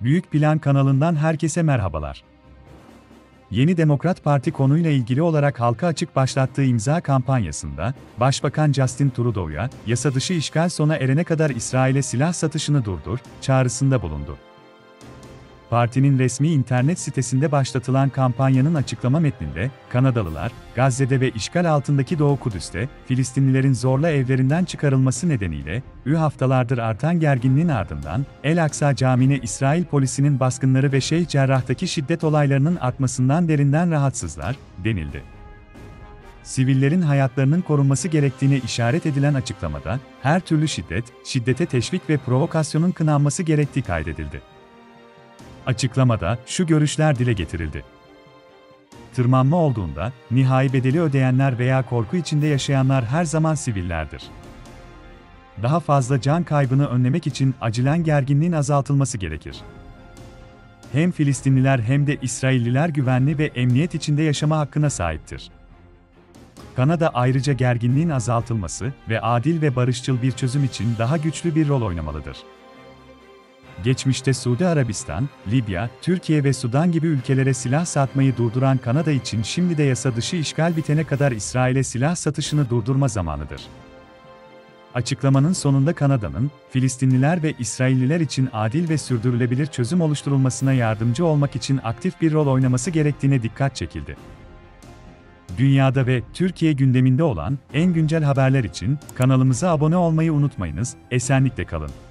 Büyük Plan kanalından herkese merhabalar. Yeni Demokrat Parti konuyla ilgili olarak halka açık başlattığı imza kampanyasında, Başbakan Justin Trudeau'ya, yasa dışı işgal sona erene kadar İsrail'e silah satışını durdur, çağrısında bulundu. Partinin resmi internet sitesinde başlatılan kampanyanın açıklama metninde, Kanadalılar, Gazze'de ve işgal altındaki Doğu Kudüs'te, Filistinlilerin zorla evlerinden çıkarılması nedeniyle, haftalardır artan gerginliğin ardından, El-Aksa Camii'ne İsrail polisinin baskınları ve Şeyh Cerrah'taki şiddet olaylarının artmasından derinden rahatsızlar, denildi. Sivillerin hayatlarının korunması gerektiğine işaret edilen açıklamada, her türlü şiddete teşvik ve provokasyonun kınanması gerektiği kaydedildi. Açıklamada şu görüşler dile getirildi. Tırmanma olduğunda, nihai bedeli ödeyenler veya korku içinde yaşayanlar her zaman sivillerdir. Daha fazla can kaybını önlemek için acilen gerginliğin azaltılması gerekir. Hem Filistinliler hem de İsrailliler güvenli ve emniyet içinde yaşama hakkına sahiptir. Kanada ayrıca gerginliğin azaltılması ve adil ve barışçıl bir çözüm için daha güçlü bir rol oynamalıdır. Geçmişte Suudi Arabistan, Libya, Türkiye ve Sudan gibi ülkelere silah satmayı durduran Kanada için şimdi de yasa dışı işgal bitene kadar İsrail'e silah satışını durdurma zamanıdır. Açıklamanın sonunda Kanada'nın, Filistinliler ve İsrailliler için adil ve sürdürülebilir çözüm oluşturulmasına yardımcı olmak için aktif bir rol oynaması gerektiğine dikkat çekildi. Dünyada ve Türkiye gündeminde olan en güncel haberler için kanalımıza abone olmayı unutmayınız, esenlikle kalın.